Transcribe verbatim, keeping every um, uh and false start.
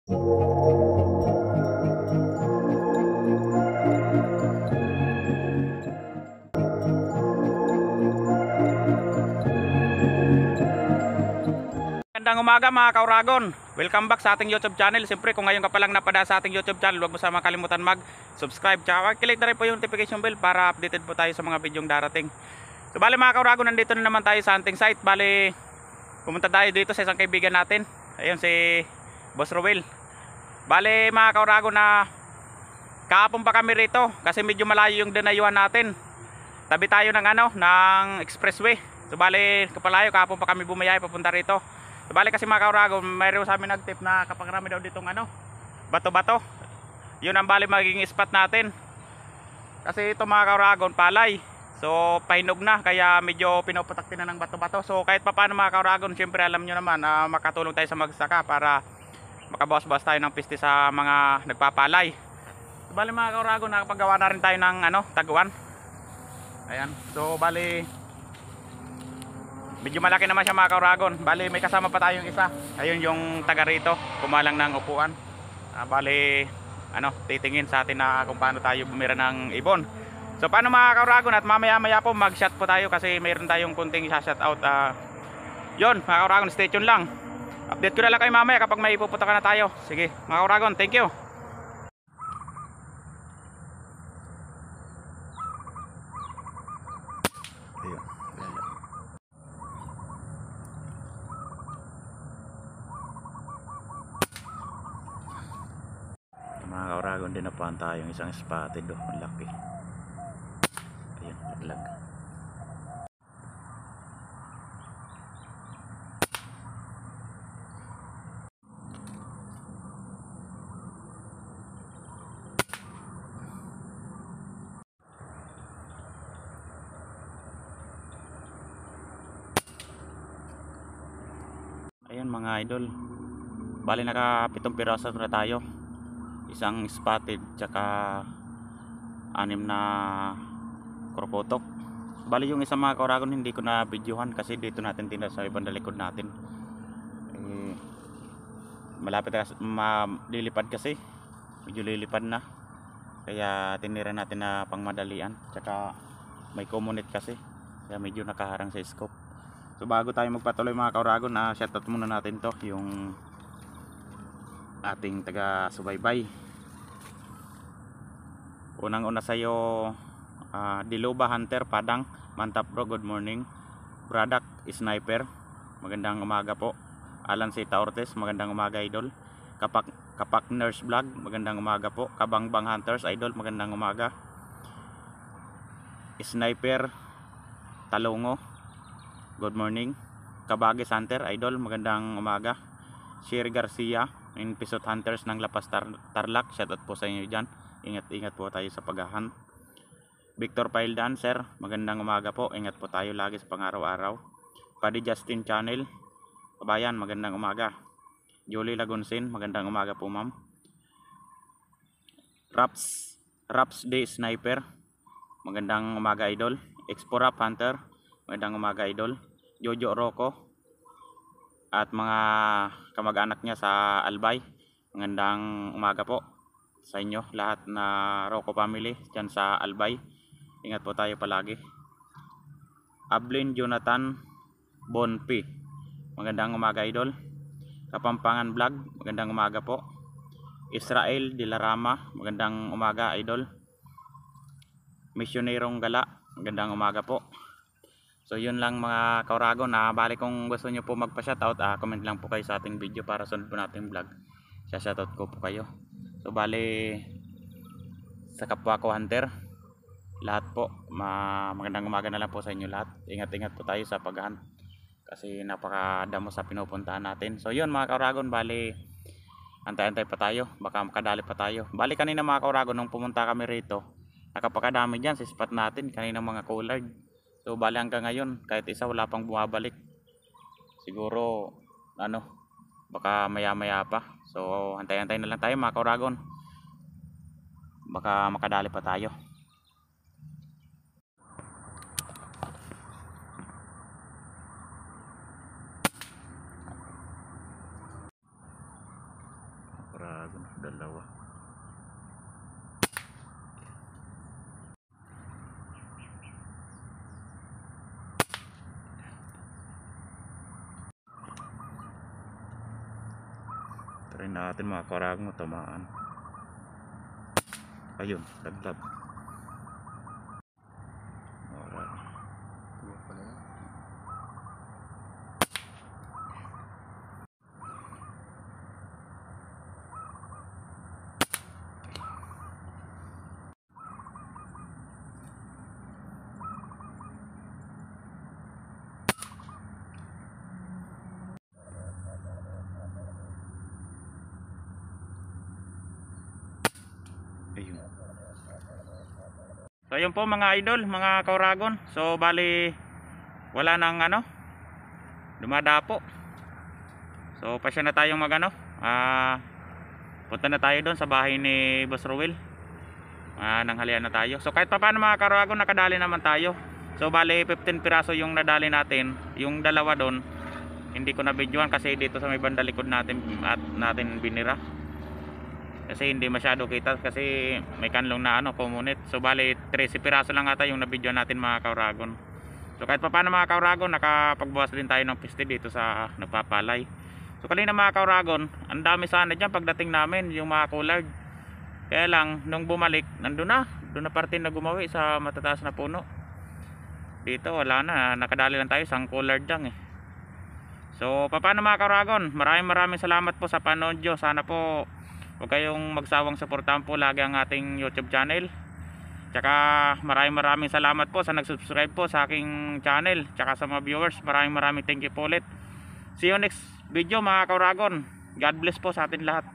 Magandang umaga mga kauragon. Welcome back sa ating YouTube channel. Siyempre kung ngayon ka pa lang napada sa ating YouTube channel, huwag mo sa makalimutan mag-subscribe. Tsaka click na rin po yung notification bell para updated po tayo sa mga videong darating. So bali mga kauragon, nandito na naman tayo sa hunting site. Bali pumunta tayo dito sa isang kaibigan natin. Ayun si Boss Roel. Bali mga kauragon, na kahapon pa kami rito kasi medyo malayo yung dinayuhan natin. Tabi tayo ng ano, ng expressway. So bali kapalayo, kahapon pa kami bumayay papunta rito. So, bali kasi mga kauragon, mayroon sa amin nag-tip na kapag marami daw ditong ano, bato-bato, yun ang bali magiging spot natin. Kasi ito mga kauragon, palay. So pahinog na, kaya medyo pinuputaktin na ng bato-bato. So kahit pa paano mga kauragon, syempre alam nyo naman, uh, makatulong tayo sa magsaka para makabawas-bawas tayo ng piste sa mga nagpapalay. So bali mga kauragon, nakapagawa na rin tayo ng ano, taguan. Ayan, so bali medyo malaki naman siya mga kauragon. Bali may kasama pa tayong isa. Ayun yung taga rito, kumalang ng upuan. Ah, bali ano, titingin sa atin na kung paano tayo bumira ng ibon. So paano mga kauragon, at mamaya maya po mag shot po tayo kasi mayroon tayong kunting shot out. uh, Yun mga kauragon, stay tuned lang. Update ko na lang kayo mamaya kapag may ipupunta ka na tayo. Sige mga kauragon, thank you. Mga kauragon, dinapahan tayong isang spotted oh, malaki. Ayun, laglag. Ayun mga idol, bali naka pitong piraso na tayo. Isang spotted tsaka anim na krokotok. Bali yung isang mga kauragon hindi ko na videohan kasi dito natin tinda sa ibang likod natin. Eh, malapit na malilipad kasi, medyo lilipad na, kaya tinira natin na pangmadalian. Tsaka may community kasi, kaya medyo nakaharang sa scope. So bago tayo magpatuloy mga kauragon, na shoutout muna natin to yung ating taga subaybay. Unang una sa'yo, uh, Diloba Hunter Padang Mantap Bro, good morning. Bradak Sniper, magandang umaga po. Alan Sita Ortiz, magandang umaga idol. Kapak, Kapak Nurse Vlog, magandang umaga po. Kabangbang Hunters idol, magandang umaga. Sniper Talongo, good morning. Kabagis Hunter idol, magandang umaga. Sherry Garcia, in Pisot Hunters ng Lapas Tar Tarlac, shoutout po sa inyo dyan. Ingat-ingat po tayo sa paghahunt. Victor Paildan sir, magandang umaga po. Ingat po tayo lagi sa pang-araw-araw. Paddy Justin Channel, kabayan, magandang umaga. Julie Lagunsin, magandang umaga po ma'am. Raps Raps Day Sniper, magandang umaga idol. Expo Rap Hunter, magandang umaga idol. Jojo Rocco at mga kamag-anak niya sa Albay, magandang umaga po sa inyo lahat na Rocco family dyan sa Albay. Ingat po tayo palagi. Ablin Jonathan Bonpi, magandang umaga idol. Kapampangan Vlog, magandang umaga po. Israel Dilarama, magandang umaga idol. Misyonerong Gala, magandang umaga po. So yun lang mga kauragon, na bali kung gusto nyo po magpa-shoutout, ah, comment lang po kayo sa ating video para sunod po natin vlog. Sa-shoutout ko po kayo. So bali sa kapwa ko hunter, lahat po, ma magandang umaga na lang po sa inyo lahat. Ingat-ingat po tayo sa paghahunt kasi napakadamo sa pinupuntahan natin. So yun mga kauragon, bali antay-antay pa tayo, baka makadali pa tayo. Bali kanina mga kauragon, nung pumunta kami rito, nakapakadami dyan sa spot natin, kanina mga coolard. So bali hanggang ngayon, kahit isa wala pang bumabalik. Siguro ano, baka maya maya pa. So antay-antay na lang tayo mga kauragon, baka makadali pa tayo. kauragon, dalawa. Try natin mga kauragon, tamaan. Ayun, laglag. Alright. Tuwa pala yan. Ayun. So ayun po mga idol, mga kauragon. So bali wala nang ano, dumadapo. So pasya na tayong mag ano, ah, punta na tayo doon sa bahay ni Boss Ruel. Ah, nanghalian na tayo. So kahit pa paano mga kauragon, nakadali naman tayo. So bali fifteen piraso yung nadali natin. Yung dalawa doon hindi ko na videoan kasi dito sa may banda likod natin at natin binira. Kasi hindi masyado kita kasi may kanlong na ano, comunit. So bali thirteen piraso lang ata yung na-video natin mga kauragon. So kahit pa paano mga kauragon, nakapagbukas din tayo ng piste dito sa nagpapalay. So kanina mga kauragon, ang dami sana dyan pagdating namin, yung mga coolard. Kaya lang, nung bumalik, nandun na. Doon na parte na gumawi sa matataas na puno. Dito wala na, nakadali lang tayo, isang coolard dyan eh. So paano mga kauragon, maraming maraming salamat po sa panood nyo. Sana po huwag kayong magsawang suportahan po lagi ang ating YouTube channel. Tsaka maraming maraming salamat po sa nag-subscribe po sa aking channel. Tsaka sa mga viewers, maraming maraming thank you po ulit. See you next video mga kauragon. God bless po sa atin lahat.